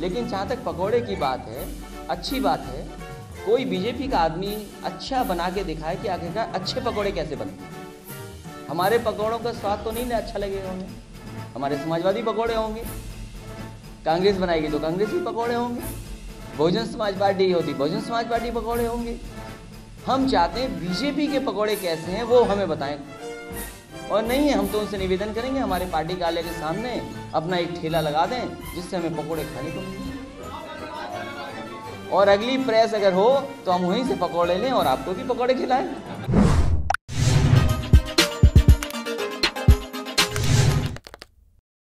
लेकिन जहाँ तक पकौड़े की बात है, अच्छी बात है, कोई बीजेपी का आदमी अच्छा बना के दिखाए कि आखिरकार अच्छे पकौड़े कैसे बनते हैं। हमारे पकौड़ों का स्वाद तो नहीं ना अच्छा लगेगा उन्हें, हमारे समाजवादी पकौड़े होंगे, कांग्रेस बनाएगी तो कांग्रेसी पकौड़े होंगे, बहुजन समाज पार्टी होती बहुजन समाज पार्टी पकौड़े होंगे। हम चाहते हैं बीजेपी के पकौड़े कैसे हैं वो हमें बताएं, और नहीं है हम तो उनसे निवेदन करेंगे हमारे पार्टी कार्यालय के सामने अपना एक ठेला लगा दें जिससे हमें पकौड़े खाने को मिले, और अगली प्रेस अगर हो तो हम वहीं से पकौड़े लें और आपको भी पकौड़े खिलाएं।